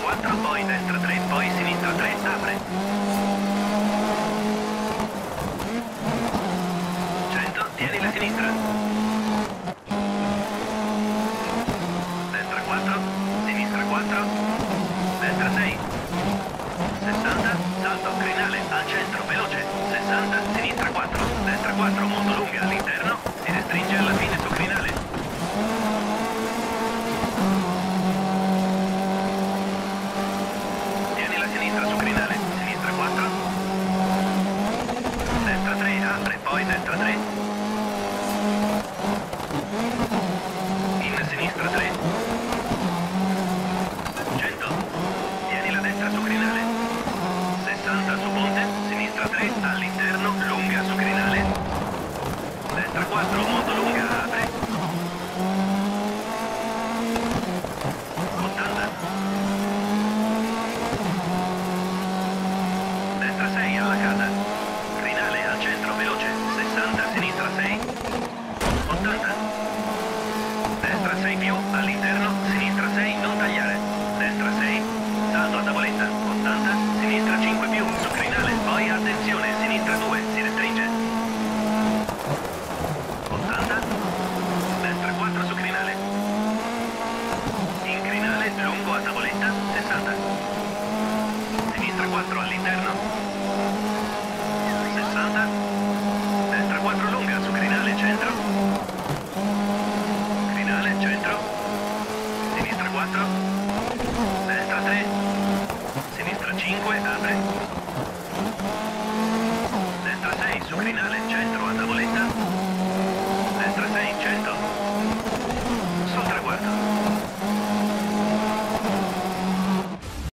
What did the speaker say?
4, poi destra 3, poi sinistra 3, apre. 100, tieni la sinistra. Destra 4, sinistra 4, destra 6. 60, salto, crinale, al centro, veloce. 60, sinistra 4, destra 4, molto lunga all'interno, si restringe alla fine su crinale. Tieni la sinistra su crinale, sinistra 4, destra 3, apre, poi destra 3, in sinistra 3, 100, tieni la destra su crinale, 60 su ponte, sinistra 3, all'interno, lunga su crinale, destra 4, molto lunga, apre, 80, destra 6 alla casa, crinale al centro, veloce, 60, sinistra 6, 80, destra 6 più, all'interno, sinistra 6, non tagliare, destra 6, salto a tavoletta, 80, sinistra 5 più, su crinale, poi attenzione, sinistra 2, si restringe, 80, destra 4 su crinale, in crinale, lungo a tavoletta, 60, sinistra 4 all'interno, 60, destra 4 lunga su crinale, centro, crinale, centro, sinistra 4, destra 3, sinistra 5, apre, destra 6 su crinale,